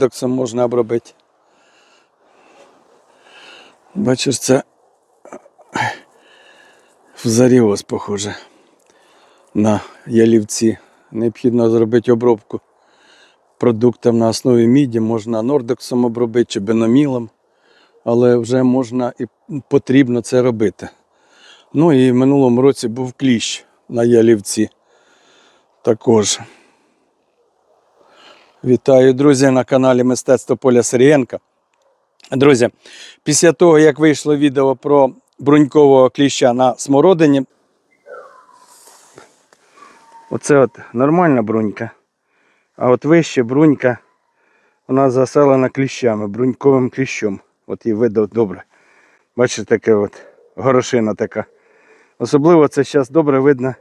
нордексом можна обробити. Бачиш, це фузаріоз, похоже, на ялівці. Необхідно зробити обробку продуктом на основі міді. Можна нордексом обробити чи беномілом, але вже можна і потрібно це робити. Ну і в минулому році був кліщ на ялівці також. Вітаю, друзі, на каналі Мистецтво Поля Сирієнка. Друзі, після того, як вийшло відео про брунькового кліща на смородині, оце от нормальна брунька, а от вище брунька, вона заселена кліщами, бруньковим кліщом. От її видно добре. Бачите, таке от горошина така. Особливо це зараз добре видно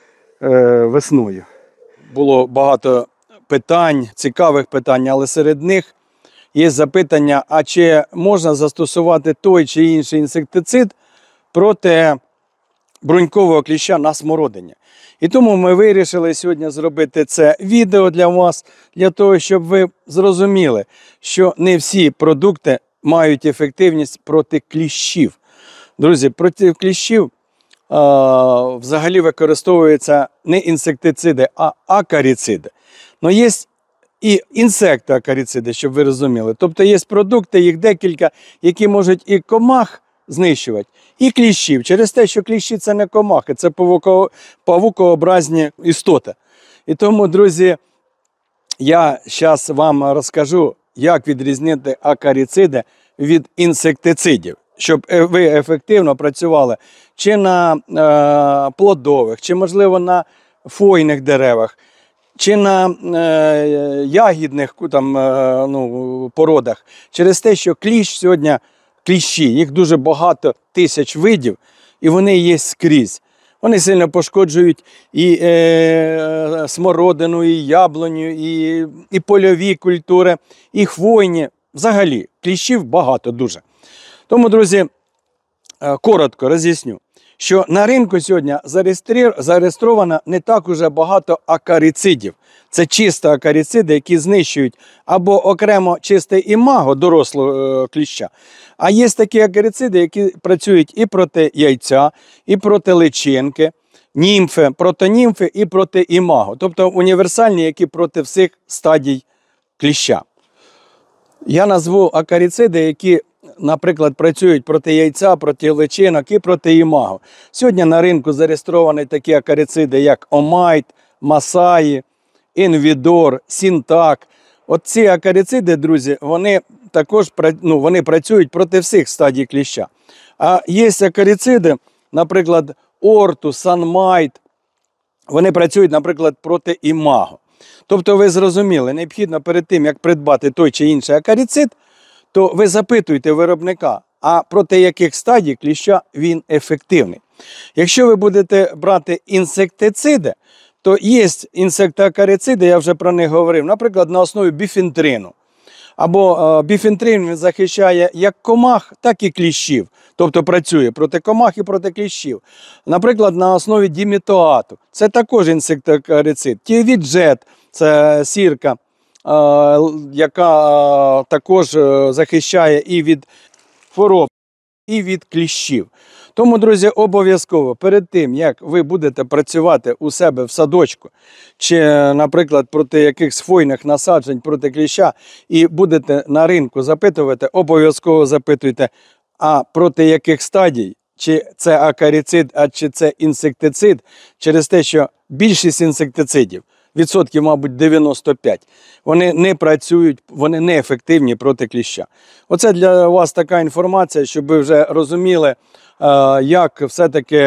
весною. Було багато питань, цікавих питань, але серед них є запитання, а чи можна застосувати той чи інший інсектицид проти брунькового кліща на смородині. І тому ми вирішили сьогодні зробити це відео для вас, для того, щоб ви зрозуміли, що не всі продукти мають ефективність проти кліщів. Друзі, проти кліщів взагалі використовуються не інсектициди, а акаріциди. Но є і інсектоакаріциди, щоб ви розуміли. Тобто є продукти, їх декілька, які можуть і комах знищувати, і кліщів. Через те, що кліщі – це не комахи, це павукообразні істоти. І тому, друзі, я зараз вам розкажу, як відрізнити акаріциди від інсектицидів, щоб ви ефективно працювали чи на плодових, чи, можливо, на хвойних деревах, чи на ягідних породах. Через те, що кліщ сьогодні, кліщі, їх дуже багато тисяч видів, і вони є скрізь. Вони сильно пошкоджують і смородину, і яблуню, і польові культури, і хвойні. Взагалі, кліщів багато дуже. Тому, друзі, коротко роз'ясню, що на ринку сьогодні зареєстровано не так уже багато акарицидів. Це чисто акарициди, які знищують або окремо чисте імаго дорослого кліща. А є такі акарициди, які працюють і проти яйця, і проти личинки, німфи, проти німфи і проти імаго. Тобто універсальні, які проти всіх стадій кліща. Я назву акарициди, які, наприклад, працюють проти яйця, проти личинок і проти імаго. Сьогодні на ринку зареєстровані такі акарициди, як Омайт, Масаї, Інвідор, Сінтак. От ці акарициди, друзі, вони також вони працюють проти всіх стадій кліща. А є акарициди, наприклад, Орту, Санмайт, вони працюють, наприклад, проти імаго. Тобто ви зрозуміли, необхідно перед тим, як придбати той чи інший акарицид, то ви запитуєте виробника, а проти яких стадій кліща він ефективний. Якщо ви будете брати інсектициди, то є інсектоакарициди, я вже про них говорив, наприклад, на основі біфентрину. Або біфентрин він захищає як комах, так і кліщів. Тобто працює проти комах і проти кліщів. Наприклад, на основі дімітоату. Це також інсектоакарицид. Тіовіджет – це сірка, яка також захищає і від хвороб, і від кліщів. Тому, друзі, обов'язково перед тим, як ви будете працювати у себе в садочку, чи, наприклад, проти якихось хвойних насаджень, проти кліща, і будете на ринку запитувати, обов'язково запитуйте, а проти яких стадій, чи це акарицид, а чи це інсектицид, через те, що більшість інсектицидів, відсотків, мабуть, 95, вони не працюють, вони не ефективні проти кліща. Оце для вас така інформація, щоб ви вже розуміли, як все-таки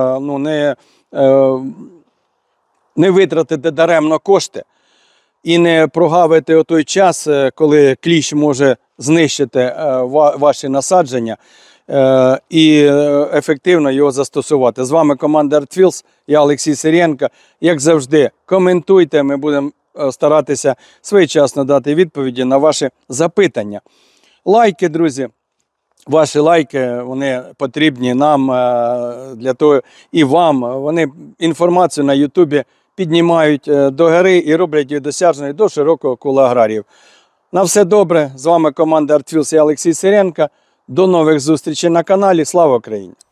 не витратити даремно кошти і не прогавити той час, коли кліщ може знищити ваші насадження і ефективно його застосувати. З вами команда ArtFields, я Олексій Сирієнко. Як завжди, коментуйте, ми будемо старатися своєчасно дати відповіді на ваші запитання. Лайки, друзі. Ваші лайки, вони потрібні нам, для того і вам. Вони інформацію на Ютубі піднімають догори і роблять її досяжною до широкого кола аграріїв. На все добре. З вами команда Артфілс і Олексій Сиренко. До нових зустрічей на каналі. Слава Україні!